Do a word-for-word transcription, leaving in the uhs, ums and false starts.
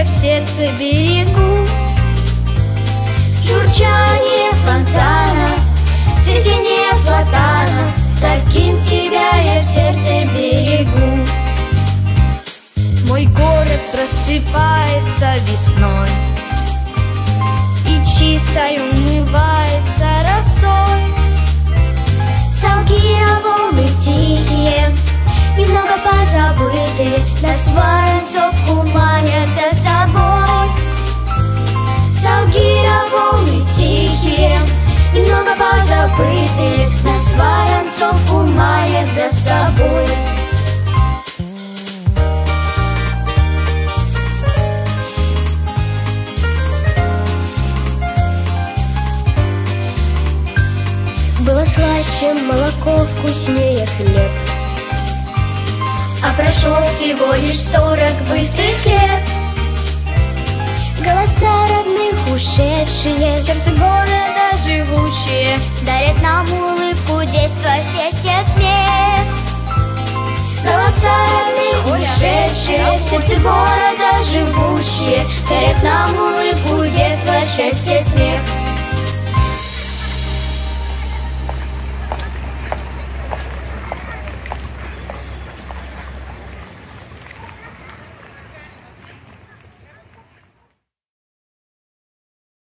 в сердце берегу. Журчание фонтана, цветение платана, таким тебя я в сердце берегу. Мой город просыпается весной и чистой умывается росой. Салгира волны тихие, немного позабыты, нас Воронцовку манят за собой. Салгира волны тихие, немного позабыты, нас Воронцовку манят за собой. Было слаще молоко, вкуснее хлеб, а прошло всего лишь сорок быстрых лет. Голоса родных ушедшие, сердце города живущие, дарят нам улыбку, детство, счастье, смех. Голоса родных ушедшие, сердце города живущие, дарят нам улыбку, детство, счастье, смех.